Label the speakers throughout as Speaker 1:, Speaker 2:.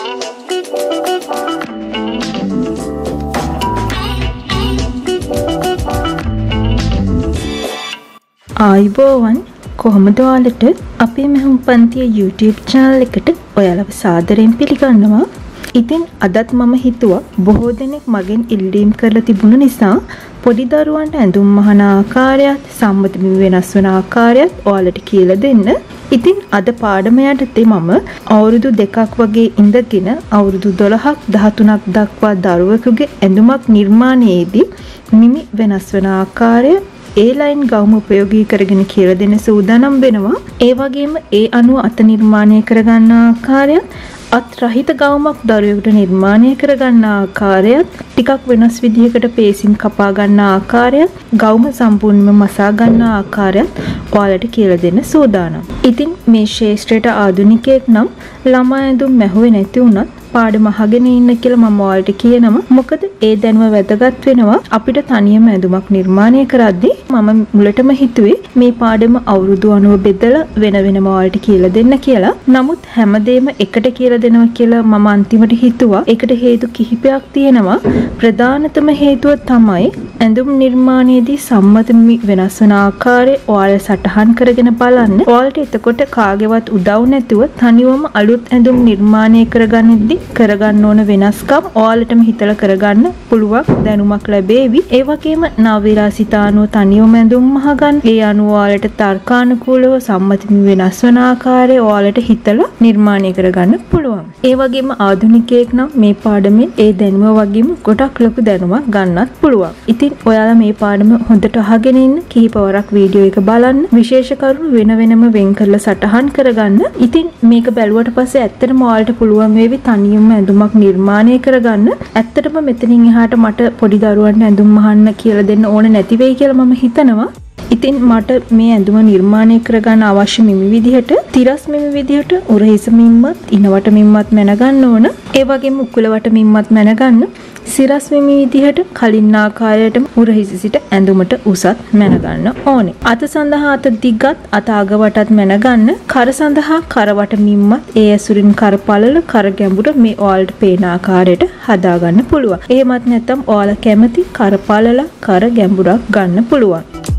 Speaker 1: ආයුබෝවන් කොහොමද ඔයාලට අපේ මෙහුම් පන්තිය YouTube channel එකට ඔයාලව සාදරයෙන් පිළිගන්නවා. ඉතින් අදත් මම හිතුවා බොහෝ දෙනෙක් මගෙන් ඉල්ලීම් කරලා තිබුණ නිසා පොඩි දරුවන්ට ඇඳුම් මහන ආකාරයත් සම්මත වෙනස් වෙන ආකාරයත් ඔයාලට කියලා දෙන්න. ඉතින් අද පාඩම යටතේ මම අවුරුදු 2ක් වගේ ඉඳගෙන අවුරුදු 12ක් 13ක් දක්වා දරුවෙකුගේ ඇඳුමක් නිර්මාණයේදී මිමි වෙනස් වෙන ආකාරය A-line ගවුම උපයෝගී කරගෙන කියලා දෙන්න සූදානම් වෙනවා. ඒ වගේම ඒ අනුව අත නිර්මාණය කරගන්න ආකාරයත් අත් රහිත ගවුමක් දරුවෙකුට නිර්මාණය කරගන්න ආකාරයත් ටිකක් වෙනස් විදිහකට පේසින් කපා ගන්න ආකාරයත් ගවුම සම්පූර්ණයෙන්ම මසා ගන්න ආකාරයත් ඔයාලට කියලා දෙන්න සූදානම්. ඉතින් මේ ශාස්ත්‍රයට ආධුනිකයෙක් නම් ළමා ඇඳුම් මැහුවේ නැති වුණත් පාඩම අහගෙන ඉන්න කියලා මම ඔයාලට කියනවා. මොකද ඒ දැනුම වැදගත් වෙනවා අපිට තනියම ඇඳුමක් නිර්මාණය කරද්දී. මම මුලටම හිතුවේ මේ පාඩම අවුරුදු 90 බෙදලා වෙන වෙනම ඔයාලට කියලා දෙන්න කියලා. නමුත් හැමදේම එකට කියලා දෙනවා කියලා මම අන්තිමට හිතුවා. ඒකට හේතු කිහිපයක් තියෙනවා. ප්‍රධානතම හේතුව තමයි ඇඳුම් නිර්මාණයේදී සම්මත වෙනස් වන ආකාරය ඔයාලා සටහන් කරගෙන බලන්න. ඔයාලට එතකොට කාගේවත් උදව් නැතුව තනියම අලුත් ඇඳුම් නිර්මාණය කරගන්නදී කරගන්න ඕන වෙනස්කම් ඔයාලටම හිතලා කරගන්න පුළුවන් දැනුමක් ලැබේවි. ඒ වගේම නවවිලාසිතානුව තනියම ඇඳුම් මහගන්න. ඒ අනුව ඔයාලට තර්කානුකූලව සම්මත වෙනස් වන ආකාරය ඔයාලට හිතලා නිර්මාණය කරගන්න පුළුවන්. ඒ වගේම ආධුනිකයෙක් නම් මේ පාඩමෙන් ඒ දැනුම වගේම ගොඩක් ලොකු දැනුමක් ගන්නත් පුළුවන්. ඉතින් ඔයාලා මේ පාඩම හොඳට අහගෙන ඉන්න කීපවරක් වීඩියෝ එක බලන්න. විශේෂ කරුණු වෙන වෙනම වෙන් කරලා සටහන් කරගන්න. ඉතින් මේක බැලුවට පස්සේ ඇත්තටම ඔයාලට පුළුවන් වේවි තනියම ඇඳුමක් නිර්මාණය කරගන්න. ඇත්තටම මෙතනින් එහාට මට පොඩි දරුවන්ට ඇඳුම් මහන්න කියලා දෙන්න ඕන නැති වෙයි කියලා මම හිතනවා. ඉතින් මට මේ ඇඳුම නිර්මාණය කරගන්න අවශ්‍ය මිමි විදිහට තිරස් මිමි විදිහට උරහිස මිම්මත් ඉනවට මිම්මත් මැනගන්න ඕන. ඒ වගේම උකුලවට මිම්මත් මැනගන්න. සිරස් මිමි විදිහට කලින් ආකාරයටම උරහිස සිට ඇඳුමට උසත් මැනගන්න ඕනේ. අත සඳහා අත දිගත් අත අගවටත් මැනගන්න. කර සඳහා කරවට මිම්මත් ඒ ඇසුරින් කර පළල කර ගැඹුර මේ ඔයාලට පේන ආකාරයට හදාගන්න පුළුවන්. එහෙමත් නැත්නම් ඔයාලා කැමති කර පළල කර ගැඹුරක් ගන්න පුළුවන්.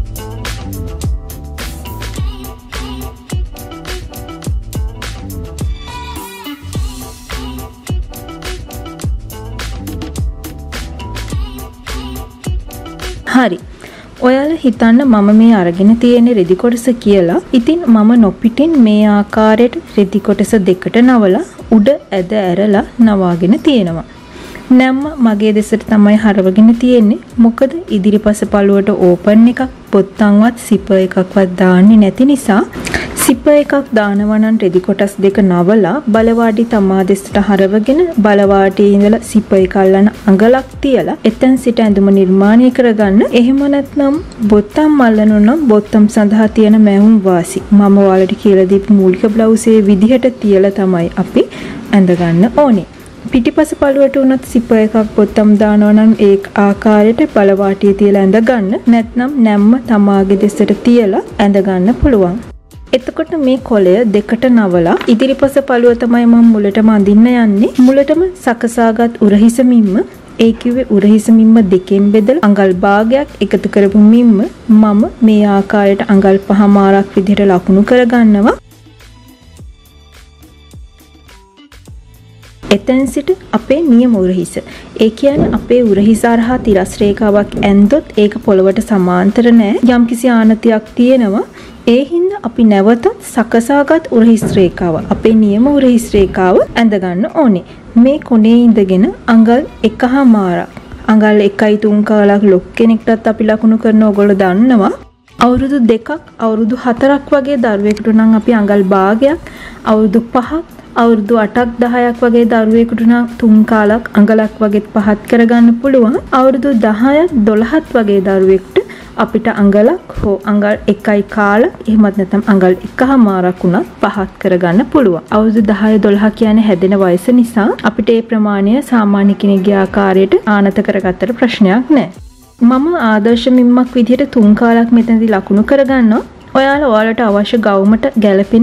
Speaker 1: හරි. ඔයාලා හිතන්න මම මේ අරගෙන තියෙන රෙදි කොටස කියලා. ඉතින් මම නොපිටින් මේ ආකාරයට රෙදි කොටස දෙකට නවලා උඩ ඇද ඇරලා නවාගෙන තියෙනවා. නැම්ම මගේ දෙසට තමයි හරවගෙන තියෙන්නේ. මොකද ඉදිරිපස පළුවට ඕපන් එකක් පොත්තන්වත් සිපර් එකක්වත් දාන්නේ නැති නිසා සිපර් එකක් දානවා නම් රෙදි කොටස් දෙක නවලා බලවාඩි තමා දෙසට හරවගෙන බලවාඩියේ ඉඳලා සිපර් එක අල්ලන අඟලක් තියලා එතෙන් සිට ඇඳුම නිර්මාණය කරගන්න. එහෙම නැත්නම් බොත්තම් අල්ලනවා නම් බොත්තම් සඳහා තියෙන මැවුම් වාසි මම ඔයාලට කියලා දීපු මූලික බ්ලවුසේ විදිහට තියලා තමයි අපි ඇඳ ගන්න ඕනේ. පිටිපස පළුවට උනත් සිපර් එකක් බොත්තම් දානවා නම් ඒ ආකාරයට බලවාටිය තියලා ඇඳ ගන්න. නැත්නම් නැම්ම තමාගේ දෙසට තියලා ඇඳ ගන්න පුළුවන්. එතකොට මේ කොළය දෙකට නවලා ඉදිරිපස පළුව තමයි මම මුලටම අඳින්න යන්නේ. මුලටම සකසාගත් උරහිස මිම්ම ඒ කිව්වේ උරහිස මිම්ම දෙකෙන් බෙදලා අඟල් භාගයක් එකතු කරපු මිම්ම මම මේ ආකාරයට අඟල් 5මාරක් විදිහට ලකුණු කරගන්නවා. එතෙන් සිට අපේ නියම උරහිස. ඒ කියන්නේ අපේ උරහිස හරහා තිරස් රේඛාවක් ඇන්දොත් ඒක පොළවට සමාන්තර නෑ. යම්කිසි ආනතියක් තියෙනවා. ඒ හින්දා අපි නැවතත් සකසාගත් උරහිස් රේඛාව අපේ නියම උරහිස් රේඛාව ඇඳ ගන්න ඕනේ. මේ කොනේ ඉඳගෙන අඟල් 1මාරක් අඟල් 1.3 කාලක් ලොක් කෙනෙක්ටත් අපි ලකුණු කරන ඕගොල්ලෝ දන්නවා. අවුරුදු 2ක් අවුරුදු 4ක් වගේ දරුවෙකුට නම් අපි අඟල් භාගයක් අවුරුදු 5ක් අවුරුදු 8ක් 10ක් වගේ දරුවෙකුට නම් 3 කාලක් අඟලක් වගේ පහත් කරගන්න පුළුවන්. අවුරුදු 10ක් 12ක් වගේ දරුවෙකුට අපිට අඟලක් හෝ අඟල් 1යි කාලක් එහෙමත් නැත්නම් අඟල් 1මාරක් උනත් පහත් කරගන්න පුළුවන්. අවුරුදු 10 12 කියන්නේ හැදෙන වයස නිසා අපිට ඒ ප්‍රමාණය සාමාන්‍ය කෙනෙක්ගේ ආකාරයට ආනත කරගත්තට ප්‍රශ්නයක් නැහැ. මම ආදර්ශ මිම්මක් විදිහට 3 කාලක් මෙතනදී ලකුණු කරගන්නවා. ඔයාලට අවශ්‍ය ගවුමට ගැළපෙන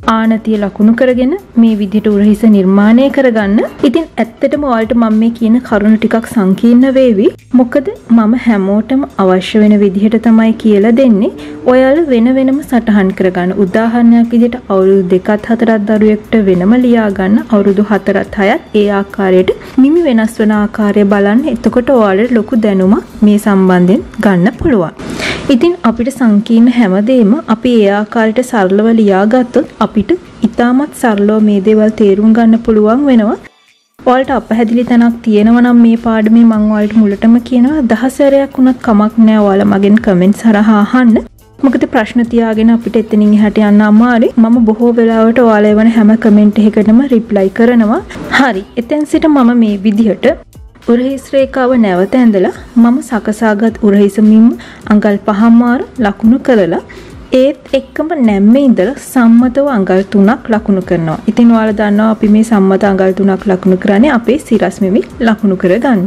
Speaker 1: ආනතිය ලකුණු කරගෙන මේ විදිහට උරහිස නිර්මාණය කරගන්න. ඉතින් ඇත්තටම ඔයාලට මම මේ කියන කරුණු ටිකක් සංකීර්ණ වේවි. මොකද මම හැමෝටම අවශ්‍ය වෙන විදිහට තමයි කියලා දෙන්නේ. ඔයාලා වෙන වෙනම සටහන් කරගන්න. උදාහරණයක් විදිහට අවුරුදු 2ත් 4ත් දරුවෙක්ට වෙනම ලියා ගන්න. අවුරුදු 4ත් 6ත් ඒ ආකාරයට මිමි වෙනස් වෙන ආකාරය බලන්න. එතකොට ඔයාලට ලොකු දැනුමක් මේ සම්බන්ධයෙන් ගන්න පුළුවන්. ඉතින් අපිට සංකීර්ණ හැමදේම අපි ඒ ආකාරයට සරලව ලියාගත්තොත් අපිට ඉතාමත් සරලව මේ දේවල් තේරුම් ගන්න පුළුවන් වෙනවා. ඔයාලට අපහැදිලි තැනක් තියෙනවා නම් මේ පාඩමේ මම ඔයාලට මුලටම කියනවා 10 සැරයක් වුණත් කමක් නැහැ ඔයාලා මගෙන් කමෙන්ට්ස් හරහා අහන්න. මොකද ප්‍රශ්න තියාගෙන අපිට එතනින් එහාට යන්න අමාරුයි. මම බොහෝ වෙලාවට ඔයාලා එවන හැම කමෙන්ට් එකකටම රිප්ලයි කරනවා. හරි. එතෙන් සිට මම මේ විදිහට උරහිස් රේඛාව නැවත ඇඳලා මම සකසාගත් උරහිස මිම්ම අඟල් 5මාර ලකුණු කරලා ඒත් එක්කම නැම්මේ ඉඳලා සම්මතව අඟල් 3ක් ලකුණු කරනවා. ඉතින් ඔයාලා දන්නවා අපි මේ සම්මත අඟල් 3ක් ලකුණු කරන්නේ අපේ සිරස් මෙමි ලකුණු කරගන්න.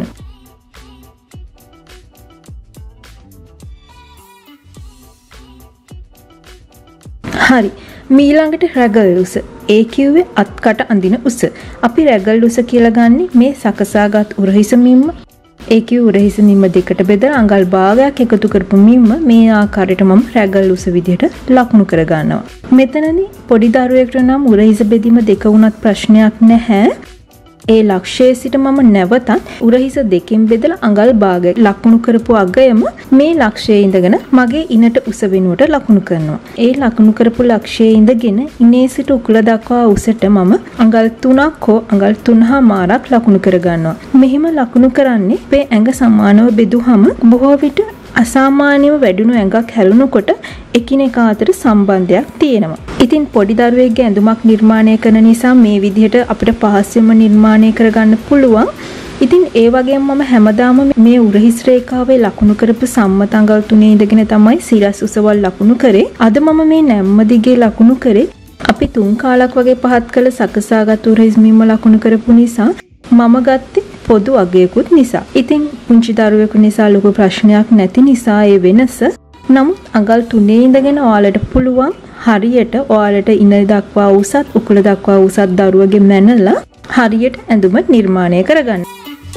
Speaker 1: හරි. මීළඟට රැගල් උස. ඒ කිව්වේ අත්කට අඳින උස. අපි රැගල් උස කියලා ගන්නේ මේ සකසාගත් උරහිස මිම්ම. ඒ කිව්ව උරහිස මිම්ම දෙකට බෙදලා අඟල් භාගයක් එකතු කරපු මිම්ම මේ ආකාරයට මම රැගල් උස විදිහට ලකුණු කර ගන්නවා. මෙතනදී පොඩි දරුවෙකුට නම් උරහිස බෙදීම දෙක වුණත් ප්‍රශ්නයක් නැහැ. ඒ ලක්ෂයේ සිට මම නැවතත් උරහිස දෙකෙන් බෙදලා අඟල් භාගයක් ලකුණු කරපු අගයම මේ ලක්ෂයේ ඉඳගෙන මගේ ඉනට උස වෙනුවට ලකුණු කරනවා. ඒ ලකුණු කරපු ලක්ෂයේ ඉඳගෙන ඉනේ සිට උකුල දක්වා උසට මම අඟල් 3ක් හෝ අඟල් 3මාරක් ලකුණු කර ගන්නවා. මෙහිම ලකුණු කරන්නේ මේ ඇඟ සමානව බෙදුවහම බොහෝ විට අසාමාන්‍යව වැඩුණු ඇඟක් හැලුණකොට එකිනෙකා අතර සම්බන්ධයක් තියෙනවා. ඉතින් පොඩි දරුවෙක්ගේ ඇඳුමක් නිර්මාණය කරන නිසා මේ විදිහට අපිට පහසුවෙන්ම නිර්මාණය කරගන්න පුළුවන්. ඉතින් ඒ වගේම මම හැමදාම මේ උරහිස් රේඛාවේ ලකුණු කරපු සම්මත අඟල් 3 ඉඳගෙන තමයි සිරස් උසවල් ලකුණු කරේ. අද මම මේ නැම්ම දිගේ ලකුණු කරේ. අපි 3 කාලක් වගේ පහත් කළ සකසාගත් උරහිස් මිම්ම ලකුණු කරපු නිසා මම ගත්තේ පොදු අගයකුත් නිසා. ඉතින් පුංචි දරුවෙකු නිසා ලොකු ප්‍රශ්නයක් නැති නිසා ඒ වෙනස. නමුත් අඟල් 3 ඉඳගෙන ඔයාලට පුළුවන් හරියට ඔයාලට ඉන දක්වා උසත් උකුල දක්වා උසත් දරුවගේ මැනලා හරියට ඇඳුම නිර්මාණය කරගන්න.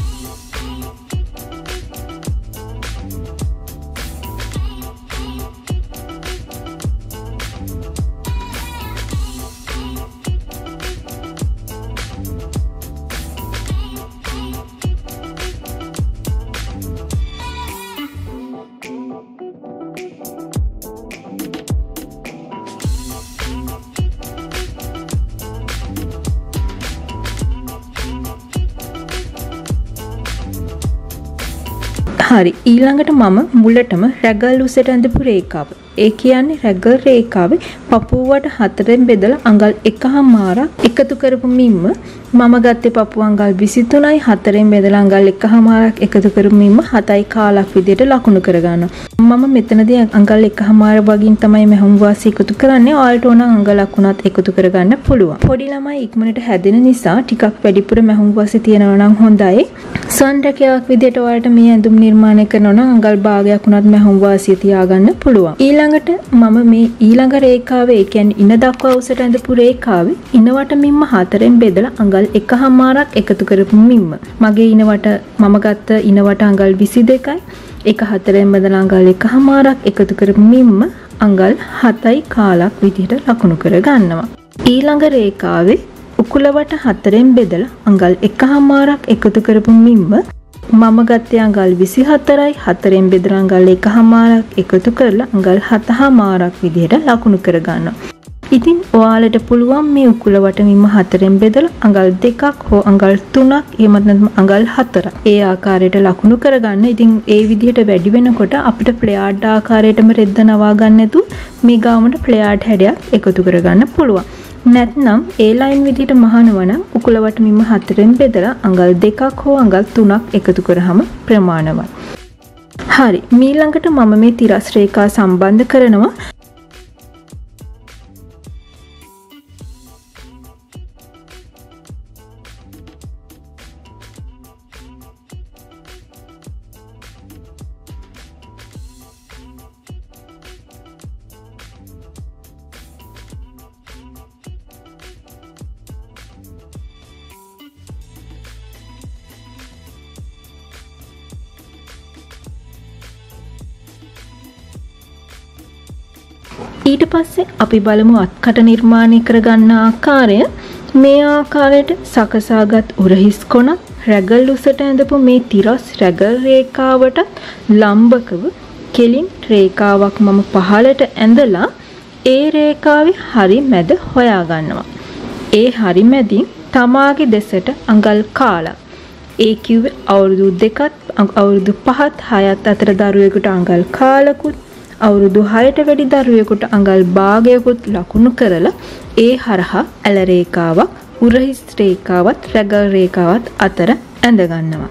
Speaker 1: හරි ඊළඟට මම මුලටම රැගල් උසට ඇඳපු රේඛාව. ඒ කියන්නේ රැගල් රේඛාවේ පපුවට 4ෙන් බෙදලා අඟල් 1මාරක් එකතු කරපු මිම්ම මම ගත්තේ පපුව අඟල් 23යි 4ෙන් බෙදලා අඟල් 1මාරක් එකතු කරපු මිම්ම 7යි කාලක් විදියට ලකුණු කරගන්නවා. මම මෙතනදී අඟල් 1මාර වගින් තමයි මහම් වාසි එකතු කරන්නේ. ඔයාලට ඕන අඟලක් උනත් එකතු කරගන්න පුළුවන්. පොඩි ළමයි ඉක්මනට හැදෙන නිසා ටිකක් වැඩිපුර මහම් වාසි තියනවා නම් හොඳයි. සන්රකයක් විදියට ඔයාලට මේ ඇඳුම් නිර්මාණය කරනවා නම් අඟල් භාගයක් උනත් මහම් වාසිය තියාගන්න පුළුවන්. ඊළඟට මම මේ ඊළඟ රේඛාවේ ඒ කියන්නේ ඉන දක්වා උසට ඇඳපු රේඛාවේ ඉනවට මිම්ම 4ෙන් බෙදලා අඟල් 1මාරක් එකතු කරපු මිම්ම. මගේ ඉනවට මම ගත්ත ඉනවට අඟල් 22යි. ඒක 4ෙන් බෙදලා අඟල් 1මාරක් එකතු කරපු මිම්ම අඟල් 7යි කාලක් විදිහට ලකුණු කර ගන්නවා. ඊළඟ රේඛාවේ උකුලවට 4ෙන් බෙදලා අඟල් 1මාරක් එකතු කරපු මිම්ම මම ගත්තේ අඟල් 24යි 4ෙන් බෙදලා අඟල් 1මාරක් එකතු කරලා අඟල් 7මාරක් විදිහට ලකුණු කර ගන්නවා. ඉතින් ඔයාලට පුළුවන් මේ උකුලවට මිම්ම 4ෙන් බෙදලා අඟල් 2ක් හෝ අඟල් 3ක් එහෙම නැත්නම් අඟල් 4ක් ඒ ආකාරයට ලකුණු කරගන්න. ඉතින් ඒ විදිහට වැඩි වෙනකොට අපිට ප්ලේයාඩ් ආකාරයටම රෙද්ද නවා ගන්න නැතුව මේ ගාමට ප්ලේයාඩ් හැඩයක් එකතු කරගන්න පුළුවන්. නැත්නම් ඒ ලයින් විදිහට මහනවා නම් උකුලවට මිම්ම 4ෙන් බෙදලා අඟල් 2ක් හෝ අඟල් 3ක් එකතු කරාම ප්‍රමාණවත්. හරි. ඊළඟට මම මේ තිරස් රේඛා සම්බන්ධ කරනවා. ඊට පස්සේ අපි බලමු අත්කට නිර්මාණය කරගන්න ආකාරය. මේ ආකාරයට සකසාගත් උරහිස් කොනත් රැගල් උසට ඇඳපු මේ තිරස් රැගල් රේඛාවට ලම්බකව කෙලින් රේඛාවක් මම පහළට ඇඳලා ඒ රේඛාවේ හරි මැද හොයා ගන්නවා. ඒ හරි මැදින් තමාගේ දෙසට අඟල් කාලා. ඒ කිව්වේ අවුරුදු 2ත් අවුරුදු 5ත් 6ත් අතර දරුවෙකුට අඟල් කාලකුත් අවුරුදු 6ට වැඩි දරුවෙකුට අඟල් භාගයකුත් ලකුණු කරලා ඒ හරහා ඇල රේඛාවක් උරහිස් රේඛාවත් රැගල් රේඛාවත් අතර ඇඳ ගන්නවා.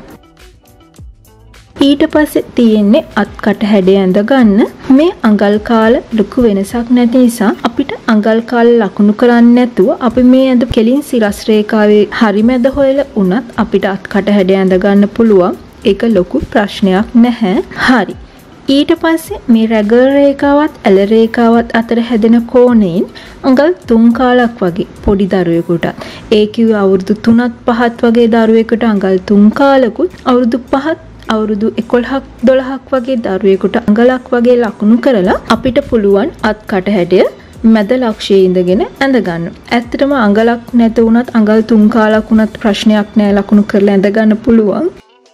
Speaker 1: ඊට පස්සේ තියෙන්නේ අත්කට හැඩය ඇඳ ගන්න. මේ අඟල් කාල ලොකු වෙනසක් නැති නිසා අපිට අඟල් කාල ලකුණු කරන්නේ නැතුව අපි මේ ඇඳ කෙලින් සිරස් රේඛාවේ හරි මැද හොයලා උනත් අපිට අත්කට හැඩය ඇඳ ගන්න පුළුවන්. ඒක ලොකු ප්‍රශ්නයක් නැහැ. හරි. ඊට පස්සේ මේ රැගල් රේඛාවත් ඇල රේඛාවත් අතර හැදෙන කෝණයෙන් අඟල් 3 කාලක් වගේ පොඩි දරුවෙකුට ඒ කිව්වේ අවුරුදු 3ත් 5ත් වගේ දරුවෙකුට අඟල් 3 කාලකුත් අවුරුදු 5ත් අවුරුදු 11ක් 12ක් වගේ දරුවෙකුට අඟලක් වගේ ලකුණු කරලා අපිට පුළුවන් අත්කට හැඩය මැද ලක්ෂයේ ඉඳගෙන ඇඳ ගන්න. ඇත්තටම අඟලක් නැත වුණත් අඟල් 3 කාලක් වුණත් ප්‍රශ්නයක් නෑ ලකුණු කරලා ඇඳ ගන්න පුළුවන්.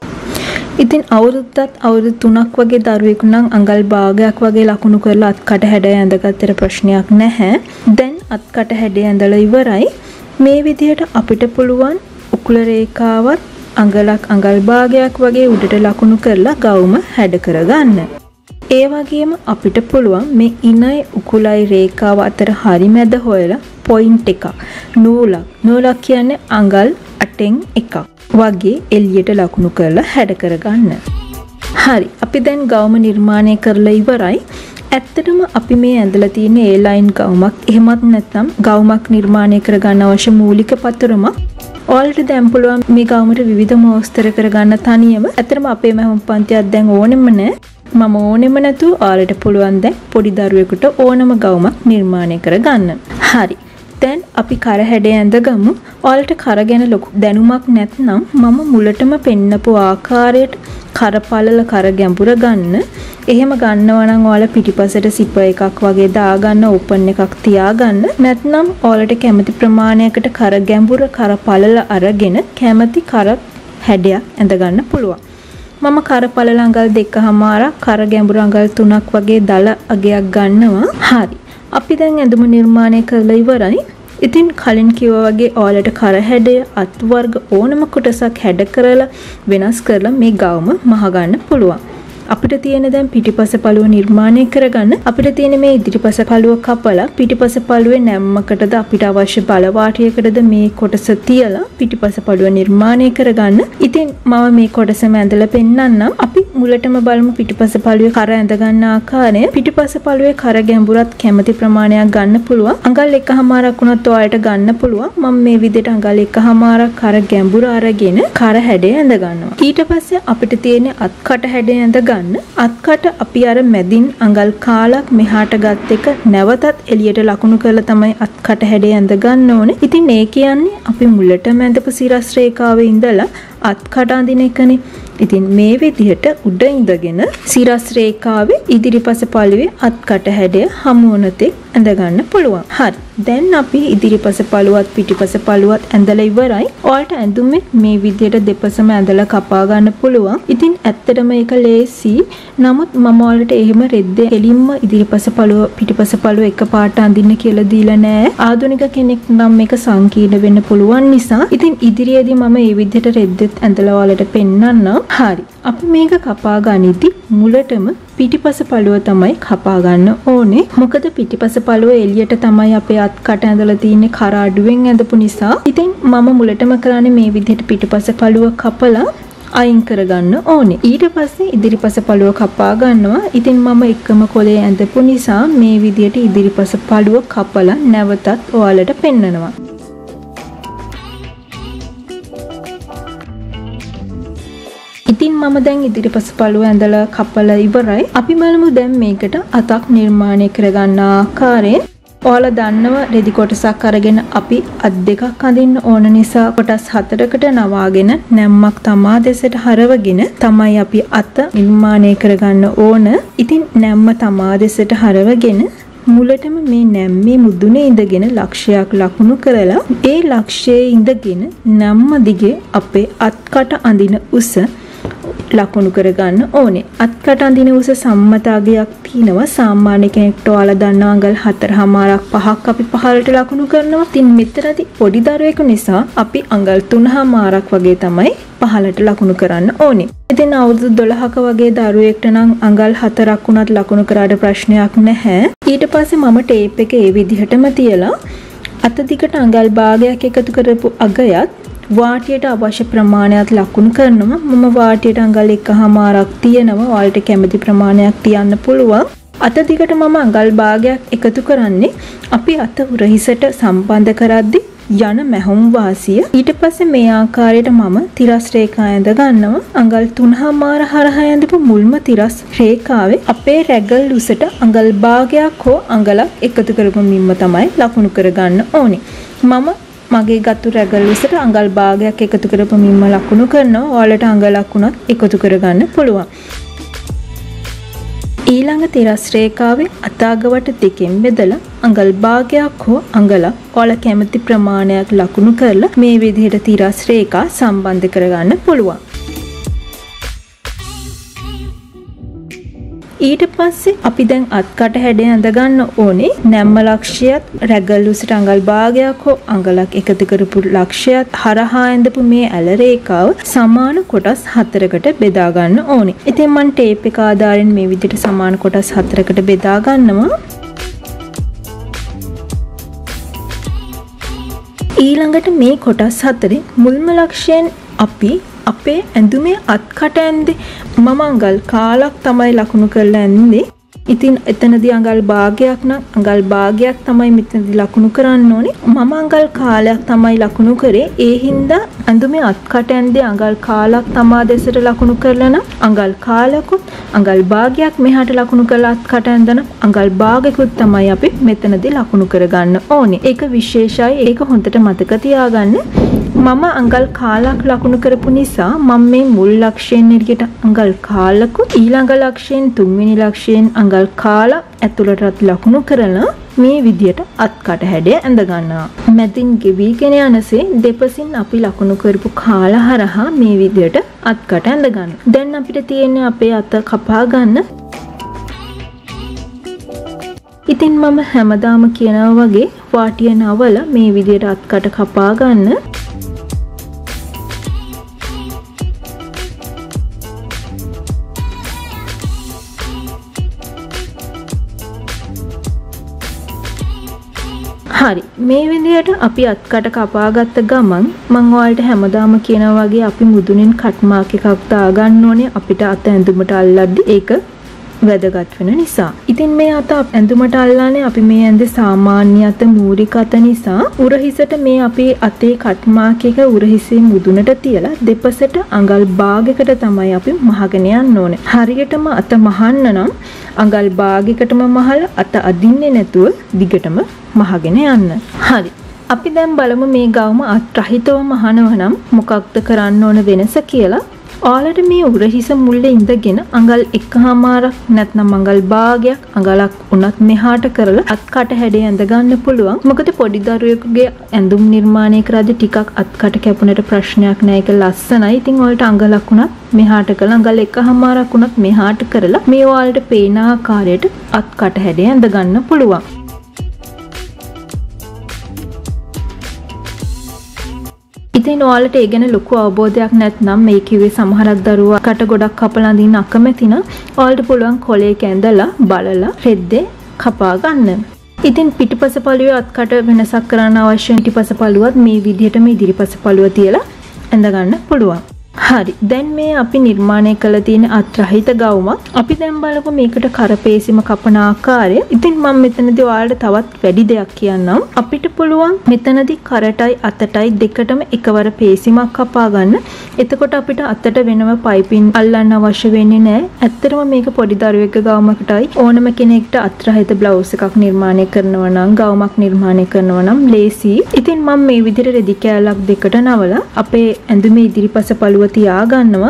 Speaker 1: ඉතින් අවුරුද්දත් අවුරුදු 3ක් වගේ දරුවෙකු නම් අඟල් භාගයක් වගේ ලකුණු කරලා අත්කට හැඩය ඇඳගත්තට ප්‍රශ්නයක් නැහැ. දැන් අත්කට හැඩය ඇඳලා ඉවරයි. මේ විදිහට අපිට පුළුවන් උකුල රේඛාවත් අඟලක් අඟල් භාගයක් වගේ උඩට ලකුණු කරලා ගවුම හැඩ කරගන්න. ඒ වගේම අපිට පුළුවන් මේ ඉනයි උකුලයි රේඛාව අතර හරි මැද හොයලා පොයින්ට් එකක් නූලක් කියන්නේ අඟල් 8න් එකක් වගේ එළියට ලකුණු කරලා හැඩ කරගන්න. හරි. අපි දැන් ගවුම නිර්මාණය කරලා ඉවරයි. ඇත්තටම අපි මේ ඇඳලා තියෙන ඒ ලයින් ගවුමක් එහෙමත් නැත්නම් ගවුමක් නිර්මාණය කරගන්න අවශ්‍ය මූලික පතරමක් ඔයාලට දැන් පුළුවන් මේ ගවුමට විවිධ මෝස්තර කරගන්න තනියම. ඇත්තටම අපේ මහුම් පන්තියක් දැන් ඕනෙම නැහැ. මම ඕනෙම නැතුව ඔයාලට පුළුවන් දැන් පොඩි දරුවෙකුට ඕනම ගවුමක් නිර්මාණය කරගන්න. හරි. දැන් අපි කර හැඩය ඇඳගමු. ඔයාලට කර ගැන ලොකු දැනුමක් නැත්නම් මම මුලටම පෙන්නපු ආකාරයට කර පළල කර ගැඹුර ගන්න. එහෙම ගන්නවා නම් ඔයාලා පිටිපසට සිප එකක් වගේ දාගන්න ඕපන් එකක් තියාගන්න. නැත්නම් ඔයාලට කැමති ප්‍රමාණයකට කර ගැඹුර කර පළල අරගෙන කැමති කර හැඩයක් ඇඳ ගන්න පුළුවන්. මම කර පළල අඟල් 2.5ක් කර ගැඹුර අඟල් 3ක් වගේ දල අගයක් ගන්නවා. හරි. අපි දැන් ඇඳුම නිර්මාණය කරලා ඉවරයි. ඉතින් කලින් කිව්වා වගේ ඔයාලට කර හැඩය අත් වර්ග ඕනම කොටසක් හැඩ කරලා වෙනස් කරලා මේ ගවුම මහ ගන්න පුළුවන්. අපිට තියෙන දැන් පිටිපස පළුව නිර්මාණය කරගන්න අපිට තියෙන මේ ඉදිරිපස පළුව කපලා පිටිපස පළුවේ නැම්මකටද අපිට අවශ්‍ය බලවාටියකටද මේ කොටස තියලා පිටිපස පළුව නිර්මාණය කරගන්න. ඉතින් මම මේ කොටසම ඇඳලා පෙන්නන්නම්. අපි මුලටම බලමු පිටිපස පළුවේ කර ඇඳ ගන්න ආකාරය. පිටිපස පළුවේ කර ගැඹුරත් කැමති ප්‍රමාණයක් ගන්න පුළුවන්. අඟල් 1.5ක් වුණත් ඔයාලට ගන්න පුළුවන්. මම මේ විදිහට අඟල් 1.5ක් කර ගැඹුර අරගෙන කර හැඩය ඇඳ ගන්නවා. ඊට පස්සේ අපිට තියෙන අත්කට හැඩය ඇඳ ගන්න. අත්කට අපි අර මැදින් අඟල් කාලක් මෙහාට ගත් එක නැවතත් එළියට ලකුණු කරලා තමයි අත්කට හැඩය ඇඳ ගන්න ඕනේ. ඉතින් ඒ කියන්නේ අපි මුලටම ඇඳපු සිරස් රේඛාවේ ඉඳලා අත්කට අඳින එකනේ. ඉතින් මේ විදිහට උඩ ඉඳගෙන සිරස් රේඛාවේ ඉදිරිපස පළුවේ අත්කට හැඩය හමු වන තෙක් ඇඳ ගන්න පුළුවන්. හරි. දැන් අපි ඉදිරිපස පළුවත් පිටිපස පළුවත් ඇඳලා ඉවරයි. ඔයාලට ඇඳුමේ මේ විදිහට දෙපසම ඇඳලා කපා ගන්න පුළුවන්. ඉතින් ඇත්තටම ඒක ලේසි. නමුත් මම ඔයාලට එහෙම රෙද්දේ එලින්ම ඉදිරිපස පළුව පිටිපස පළුව එකපාරට අඳින්න කියලා දීලා නෑ. ආධුනික කෙනෙක් නම් මේක සංකීර්ණ වෙන්න පුළුවන් නිසා. ඉතින් ඉදිරියේදී මම මේ විදිහට රෙද්දෙත් ඇඳලා ඔයාලට පෙන්නන්නම්. හරි. අපි මේක කපා ගනිද්දි මුලටම පිටිපස පළුව තමයි කපා ගන්න ඕනේ. මොකද පිටිපස පළුව එළියට තමයි අපේ අත්කට ඇඳලා තියෙන්නේ කර අඩුවෙන් ඇඳපු නිසා. ඉතින් මම මුලටම කරන්නේ මේ විදිහට පිටිපස පළුව කපලා අයින් කරගන්න ඕනේ. ඊට පස්සේ ඉදිරිපස පළුව කපා ගන්නවා. ඉතින් මම එකම කොලේ ඇඳපු නිසා මේ විදිහට ඉදිරිපස පළුව කපලා නැවතත් ඔයාලට පෙන්නනවා. ඉතින් මම දැන් ඉදිරිපස පළුව ඇඳලා කපලා ඉවරයි. අපි බලමු දැන් මේකට අතක් නිර්මාණය කරගන්න ආකාරය. ඔයාලා දන්නව රෙදි කොටසක් අරගෙන අපි අත් දෙකක් අඳින්න ඕන නිසා කොටස් 4කට නවාගෙන නැම්මක් තමා දෙසට හරවගෙන තමයි අපි අත නිර්මාණය කරගන්න ඕන. ඉතින් නැම්ම තමා දෙසට හරවගෙන මුලටම මේ නැම්මේ මුදුනේ ඉඳගෙන ලක්ෂයක් ලකුණු කරලා ඒ ලක්ෂයේ ඉඳගෙන නැම්ම දිගේ අපේ අත්කට අඳින උස ලකුණු කරගන්න ඕනේ. අත්කට අඳින උස සම්මතාගයක් තියෙනවා. සාමාන්‍ය කෙනෙක්ට ඔයාලා දන්නා අඟල් 4.5ක් 5ක් අපි පහළට ලකුණු කරනවා. ඉතින් මෙතනදී පොඩි දරුවෙකු නිසා අපි අඟල් 3.5ක් වගේ තමයි පහළට ලකුණු කරන්න ඕනේ. ඉතින් අවුරුදු 12ක වගේ දරුවෙක්ට නම් අඟල් 4ක් වුණත් ලකුණු කරාට ප්‍රශ්නයක් නැහැ. ඊට පස්සේ මම ටේප් එක ඒ විදිහටම තියලා අත දිගට අඟල් භාගයක් එකතු කරපු අගයත් වාටියට අවශ්‍ය ප්‍රමාණයක් ලකුණු කරනවා. මම වාටියට අඟල් 1.5ක් තියනවා. ඔයාලට කැමති ප්‍රමාණයක් තියන්න පුළුවන්. අත දිගට මම අඟල් භාගයක් එකතු කරන්නේ අපි අත උරහිසට සම්බන්ධ කරද්දී යන මැහුම් වාසිය. ඊට පස්සේ මේ ආකාරයට මම තිරස් රේඛා ඇඳ ගන්නවා. අඟල් 3.5 හරහා ඇඳපු මුල්ම තිරස් රේඛාවේ අපේ රැගල් උසට අඟල් භාගයක් හෝ අඟලක් එකතු කරපු මිම්ම තමයි ලකුණු කරගන්න ඕනේ. මම මගේ ගත්තු රැගල් උසට අඟල් භාගයක් එකතු කරපු මිම්ම ලකුණු කරනවා. ඔයාලට අඟලක් උනත් එකතු කරගන්න පුළුවන්. ඊළඟ තිරස් රේඛාවේ අතාගවට දෙකෙන් බෙදලා අඟල් භාගයක් හෝ අඟලක් ඔයාලා කැමති ප්‍රමාණයක් ලකුණු කරලා මේ විදිහට තිරස් රේඛා සම්බන්ධ කරගන්න පුළුවන්. ඊට පස්සේ අපි දැන් අත්කට හැඩය ඇඳ ගන්න ඕනේ. නැම්ම ලක්ෂයත් රැගල් උසට අඟල් භාගයක් හෝ අඟලක් එකතු කරපු ලක්ෂයත් හරහා ඇඳපු මේ ඇල රේඛාව සමාන කොටස් 4කට බෙදා ගන්න ඕනේ. ඉතින් මම ටේප් එක ආධාරයෙන් මේ විදිහට සමාන කොටස් 4කට බෙදා ගන්නවා. ඊළඟට මේ කොටස් 4 මුල්ම ලක්ෂයෙන් අපි අපේ ඇඳුමේ අත්කට ඇඳේ මම අඟල් කාලක් තමයි ලකුණු කරලා ඇඳේ. ඉතින් එතනදී අඟල් භාගයක් නම් අඟල් භාගයක් තමයි මෙතනදී ලකුණු කරන්න ඕනේ. මම අඟල් කාලයක් තමයි ලකුණු කරේ. ඒ හින්දා ඇඳුමේ අත්කට ඇඳේ අඟල් කාලක් තමා දෙසට ලකුණු කරලා නම් අඟල් කාලකුත් අඟල් භාගයක් මෙහාට ලකුණු කරලා අත්කට ඇඳන අඟල් භාගයකුත් තමයි අපි මෙතනදී ලකුණු කරගන්න ඕනේ. ඒක විශේෂයි. ඒක හොඳට මතක තියාගන්න. මම අඟල් කාලක් ලකුණු කරපු නිසා මම මේ මුල් ලක්ෂයෙන් එළියට අඟල් කාලකුත් ඊළඟ ලක්ෂයෙන් තුන්වෙනි ලක්ෂයෙන් අඟල් කාලක් ඇතුළටත් ලකුණු කරලා මේ විදියට අත්කට හැඩය ඇඳ ගන්නවා. මැදින් ගෙවිගෙන යනසේ දෙපසින් අපි ලකුණු කරපු කාල හරහා මේ විදියට අත්කට ඇඳ ගන්න. දැන් අපිට තියෙන්නේ අපේ අත කපා ගන්න. ඉතින් මම හැමදාම කියනවා වගේ වාටිය නවල මේ විදියට අත්කට කපා ගන්න. හරි මේ විදිහට අපි අත්කට කපාගත්ත ගමන් මම ඔයාලට හැමදාම කියනවා වගේ අපි මුදුනින් කට් මාක් එකක් දාගන්න ඕනේ අපිට අත ඇඳුමට අල්ලද්දි ඒක වැදගත් වෙන නිසා. ඉතින් මේ අත ඇඳුමට අල්ලන්නේ අපි මේ ඇඳේ සාමාන්‍ය අත මූරික අත නිසා උරහිසට මේ අපේ අතේ කට් මාක් එක උරහිසේ මුදුනට තියලා දෙපසට අඟල් භාගයකට තමයි අපි මහගෙන යන්න ඕනේ. හරියටම අත මහන්න නම් අඟල් භාගයකටම මහලා අත අදින්නේ නැතුව දිගටම මහගෙන යන්න. හරි. අපි දැන් බලමු මේ ගවම අත්‍රහිතව මහනව නම් මොකක්ද කරන්න ඕන වෙනස කියලා. ඔයාලට මේ උරහිස මුල්ලේ ඉඳගෙන අඟල් 1.5ක් නැත්නම් අඟල් භාගයක් අඟලක් උනත් මෙහාට කරලා අත්කට හැඩය ඇඳ ගන්න පුළුවන්. මොකද පොඩි දරුවෙකුගේ ඇඳුම් නිර්මාණය කරද්දී ටිකක් අත්කට කැපුණට ප්‍රශ්නයක් නැහැ. ඒක ලස්සනයි. ඉතින් ඔයාලට අඟලක් උනත් මෙහාට කරලා අඟල් 1.5ක් උනත් මෙහාට කරලා මේ ඔයාලට පේන ආකාරයට අත්කට හැඩය ඇඳ ගන්න පුළුවන්. ඉතින් ඔයාලට ඒ ගැන ලොකු අවබෝධයක් නැත්නම් මේ කිව්වේ සමහරක් දරුවා කට ගොඩක් කපලා අඳින්න අකමැති නම් ඔයාලට පුළුවන් කොලයක ඇඳලා බලලා රෙද්දේ කපා ගන්න. ඉතින් පිටිපස පළුවේ අත්කට වෙනසක් කරන්න අවශ්‍ය පිටිපස පළුවත් මේ විදිහටම ඉදිරිපස පළුව තියලා ඇඳ ගන්න පුළුවන්. හරි. දැන් මේ අපි නිර්මාණය කළ තියෙන අත්‍රහිත ගවුම අපි දැන් බලමු මේකට කරපේසිම කපන ආකාරය. ඉතින් මම මෙතනදී ඔයාලට තවත් වැඩි දෙයක් කියන්නම්. අපිට පුළුවන් මෙතනදී කරටයි අතටයි දෙකටම එකවර පේසිමක් කපා ගන්න. එතකොට අපිට අතට වෙනම පයිපින් අල්ලන්න අවශ්‍ය වෙන්නේ නැහැ. ඇත්තටම මේක පොඩි දරුවෙක්ගේ ගවුමකටයි ඕනම කෙනෙක්ට අත්‍රහිත බ්ලවුස් එකක් නිර්මාණය කරනවා නම් ගවුමක් නිර්මාණය කරනවා නම් ලේසි. ඉතින් මම මේ විදිහට රෙදි කෑල්ලක් දෙකට නවලා අපේ ඇඳුමේ ඉදිරිපස පළුව තියා ගන්නවා.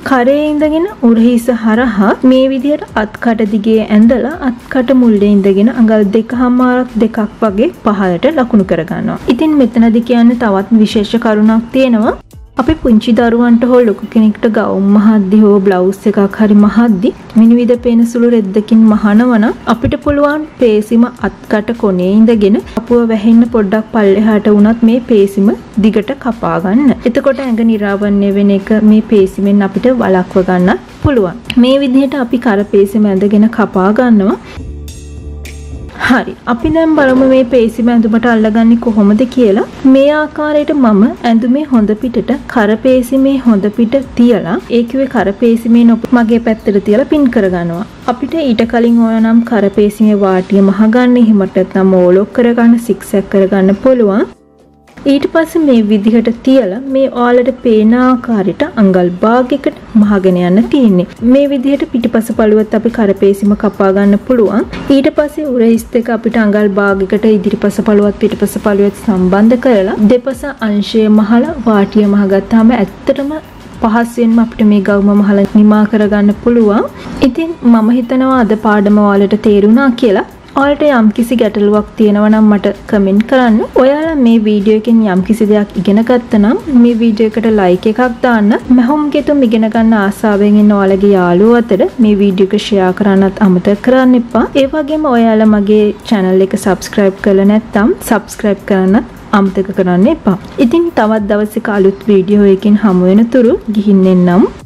Speaker 1: කරේ ඉඳගෙන උරහිස හරහා මේ විදිහට අත්කට දිගේ ඇඳලා අත්කට මුල්ලේ ඉඳගෙන අඟල් 2.5 වගේ පහළට ලකුණු කරගන්නවා. ඉතින් මෙතනදි කියන්නේ තවත් විශේෂ කරුණක් තියෙනවා. අපි පුංචි දරුවන්ට හෝ ලොකු කෙනෙක්ට ගවුම් මහද්දි හෝ බ්ලවුස් එකක් හරි මහද්දි මිනිවිද පේන සුළු රෙද්දකින් මහනවනම් අපිට පුළුවන් පේසිම අත්කට කොනේ ඉඳගෙන අපුව වැහෙන්න පොඩ්ඩක් පල්ලෙහාට වුණත් මේ පේසිම දිගට කපා ගන්න. එතකොට ඇඟ නිරාවරණය වෙන එක මේ පේසිමෙන් අපිට වළක්ව ගන්න පුළුවන්. මේ විදිහට අපි කර පේසිම ඇඳගෙන කපා ගන්නවා. හරි අපි දැන් බලමු මේ පේසිම ඇඳුමට අල්ලගන්නේ කොහොමද කියලා. මේ ආකාරයට මම ඇඳුමේ හොඳ පිටට කර පේසිමේ හොඳ පිට තියලා ඒ කිව්වේ කර පේසිමේ මගේ පැත්තට තියලා පින් කරගන්නවා. අපිට ඊට කලින් ඕන නම් කර පේසිමේ වාටිය මහගන්න එහෙමත් නැත්නම් ඕලොක් කරගන්න සික්සැක් කරගන්න පුළුවන්. ඊට පස්සේ මේ විදිහට තියලා මේ ඔයාලට පේන ආකාරයට අඟල් භාගයකට මහගෙන යන්න තියෙන්නේ. මේ විදිහට පිටිපස පළුවත් අපි කරපේසිම කපා ගන්න පුළුවන්. ඊට පස්සේ උරහිස් දෙක අපිට අඟල් භාගයකට ඉදිරිපස පළුවත් පිටිපස පළුවත් සම්බන්ධ කරලා දෙපස අංශය මහලා වාටිය මහගත්තාම ඇත්තටම පහසෙන්ම අපිට මේ ගවුම මහලා නිමා කරගන්න පුළුවන්. ඉතින් මම හිතනවා අද පාඩම ඔයාලට තේරුණා කියලා. ඔයාලට යම්කිසි ගැටලුවක් තියෙනවා නම් මට කමෙන්ට් කරන්න. ඔයාලා මේ වීඩියෝ එකෙන් යම්කිසි දෙයක් ඉගෙන ගත්තා නම් මේ වීඩියෝ එකට ලයික් එකක් දාන්න. මහොම් ගෙතුම් ඉගෙන ගන්න ආසාවෙන් ඉන්න ඔයාලගේ යාළුවෝ අතර මේ වීඩියෝ එක ෂෙයා කරන්නත් අමතක කරන්න එපා. ඒ වගේම ඔයාලා මගේ channel එක subscribe කරලා නැත්නම් subscribe කරන්නත් අමතක කරන්න එපා. ඉතින් තවත් දවසක අලුත් වීඩියෝ එකකින් හමු වෙනතුරු ගිහින් එන්නම්.